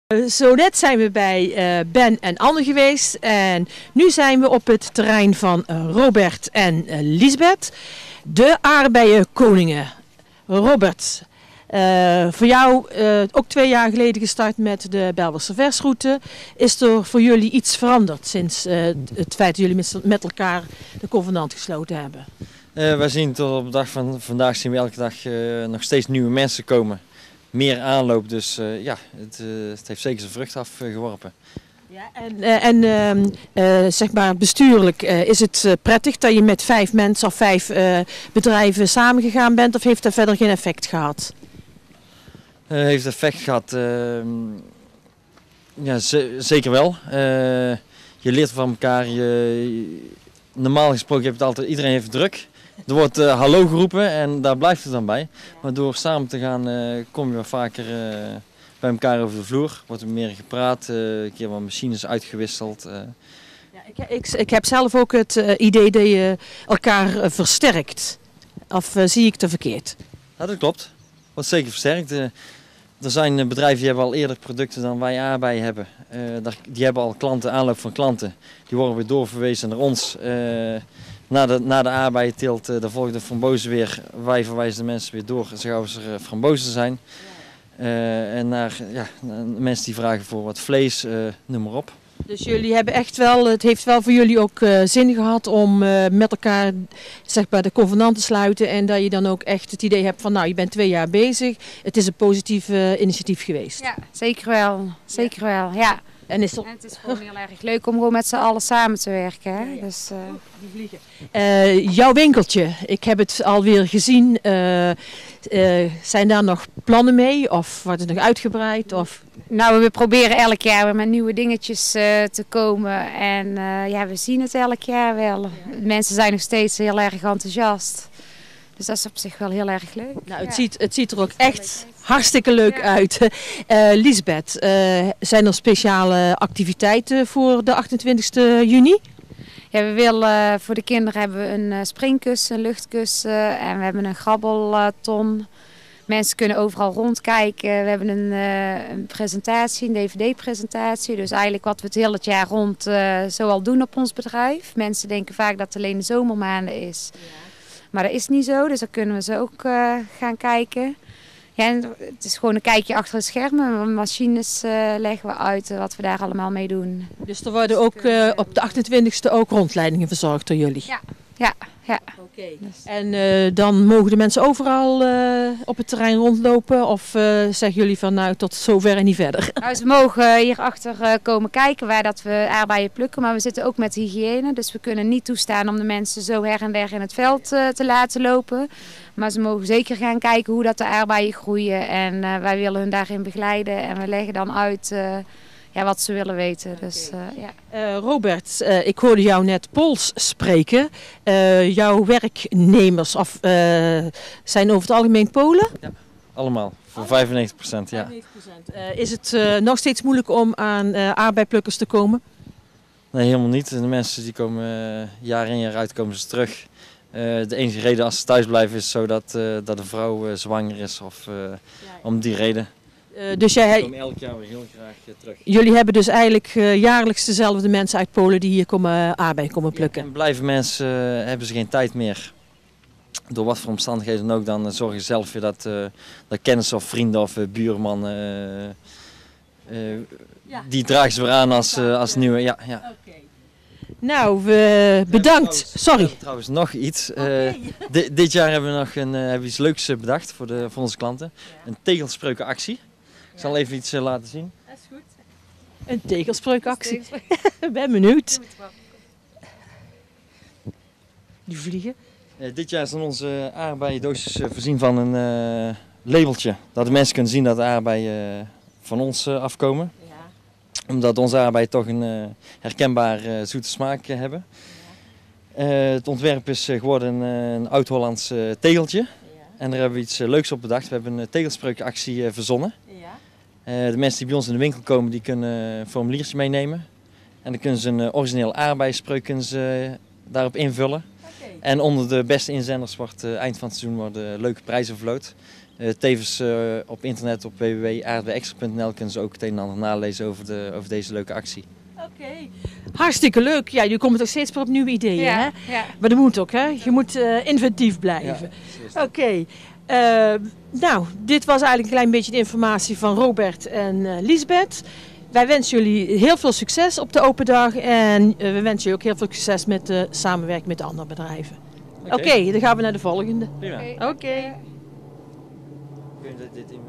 Zo net zijn we bij Ben en Anne geweest en nu zijn we op het terrein van Robert en Liesbeth, de aardbeienkoningen. Robert, voor jou ook 2 jaar geleden gestart met de Belwerse versroute. Is er voor jullie iets veranderd sinds het feit dat jullie met elkaar de convenant gesloten hebben? Wij zien tot op de dag van vandaag zien we elke dag nog steeds nieuwe mensen komen. Meer aanloop, dus het heeft zeker zijn vrucht afgeworpen. Ja, zeg maar bestuurlijk, is het prettig dat je met 5 mensen of 5 bedrijven samengegaan bent of heeft dat verder geen effect gehad? Heeft effect gehad, ja, zeker wel. Je leert van elkaar, normaal gesproken heb je het altijd, iedereen heeft druk. Er wordt hallo geroepen en daar blijft het dan bij. Maar door samen te gaan kom je wel vaker bij elkaar over de vloer. Wordt er meer gepraat, een keer wat machines uitgewisseld. Ja, ik heb zelf ook het idee dat je elkaar versterkt. Of zie ik het verkeerd? Ja, dat klopt. Wordt zeker versterkt. Er zijn bedrijven die hebben al eerder producten dan wij aardbeien hebben. Die hebben al klanten, aanloop van klanten. Die worden weer doorverwezen naar ons. Na de aardbeienteelt, daar volgt de frambozen weer. Wij verwijzen de mensen weer door, zo gauw er frambozen zijn. En naar mensen die vragen voor wat vlees, noem maar op. Dus jullie hebben echt wel, het heeft wel voor jullie ook zin gehad om met elkaar zeg maar, de convenant te sluiten. En dat je dan ook echt het idee hebt van nou, je bent 2 jaar bezig. Het is een positief initiatief geweest. Ja, zeker wel. Zeker wel, ja. En het is gewoon heel erg leuk om gewoon met z'n allen samen te werken. Hè? Ja. Dus, die vliegen. Jouw winkeltje, ik heb het alweer gezien. Zijn daar nog plannen mee of wordt het nog uitgebreid? Of? Nou, we proberen elk jaar weer met nieuwe dingetjes te komen. En we zien het elk jaar wel. Ja. Mensen zijn nog steeds heel erg enthousiast. Dus dat is op zich wel heel erg leuk. Nou, het ziet er ook echt hartstikke leuk uit. Liesbeth, zijn er speciale activiteiten voor de 28e juni? Ja, we willen voor de kinderen hebben we een springkussen, een luchtkussen en we hebben een grabbelton. Mensen kunnen overal rondkijken. We hebben een presentatie, een dvd-presentatie. Dus eigenlijk wat we het hele jaar rond zoal doen op ons bedrijf. Mensen denken vaak dat het alleen de zomermaanden is. Ja. Maar dat is niet zo, dus dan kunnen we ze ook gaan kijken. Ja, en het is gewoon een kijkje achter de schermen. Machines leggen we uit wat we daar allemaal mee doen. Dus er worden ook op de 28e ook rondleidingen verzorgd door jullie? Ja. Okay. Dus. En dan mogen de mensen overal op het terrein rondlopen of zeggen jullie van nou tot zover en niet verder? Nou, ze mogen hierachter komen kijken waar dat we aardbeien plukken, maar we zitten ook met hygiëne. Dus we kunnen niet toestaan om de mensen zo her en der in het veld te laten lopen. Maar ze mogen zeker gaan kijken hoe dat de aardbeien groeien en wij willen hun daarin begeleiden en we leggen dan uit wat ze willen weten. Dus, Robert, ik hoorde jou net Pools spreken. Jouw werknemers zijn over het algemeen Polen? Ja, allemaal. Voor 95%. Ja. 95%. Is het nog steeds moeilijk om aan aardbeiplukkers te komen? Nee, helemaal niet. De mensen die komen jaar in jaar uit komen ze terug. De enige reden als ze thuis blijven is zodat dat de vrouw zwanger is of om die reden. Dus we komen elk jaar weer heel graag terug. Jullie hebben dus eigenlijk jaarlijks dezelfde mensen uit Polen die hier aardbeien komen plukken? Ja, en blijven mensen, hebben ze geen tijd meer. Door wat voor omstandigheden dan ook, dan zorg je zelf weer dat kennissen of vrienden of buurman, die dragen ze weer aan als nieuwe. Ja. Okay. Nou, bedankt. Sorry. Trouwens nog iets. Dit jaar hebben we nog iets leuks bedacht voor onze klanten. Een tegelspreukenactie. Ik zal even iets laten zien. Dat is goed. Een tegelspreukactie. Ik ben benieuwd. Die vliegen. Dit jaar zijn onze aardbeiendoosjes voorzien van een labeltje. Dat de mensen kunnen zien dat de aardbeien van ons afkomen. Ja. Omdat onze aardbeien toch een herkenbaar zoete smaak hebben. Ja. Het ontwerp is geworden een oud-Hollands tegeltje. Ja. En daar hebben we iets leuks op bedacht. We hebben een tegelspreukenactie verzonnen. De mensen die bij ons in de winkel komen, die kunnen een formuliertje meenemen. En dan kunnen ze een origineel aardbeienspreuk daarop invullen. Okay. En onder de beste inzenders wordt eind van het seizoen worden leuke prijzen verloot. Tevens op internet op www.aardbeiextra.nl kunnen ze ook het een en ander nalezen over deze leuke actie. Oké. Hartstikke leuk. Ja, je komt toch steeds weer op nieuwe ideeën, hè? Ja. Maar dat moet ook, hè? Je moet inventief blijven. Oké. Nou, dit was eigenlijk een klein beetje de informatie van Robert en Liesbeth. Wij wensen jullie heel veel succes op de open dag en we wensen jullie ook heel veel succes met de samenwerking met de andere bedrijven. Oké, dan gaan we naar de volgende. Prima. Oké. Kun je dit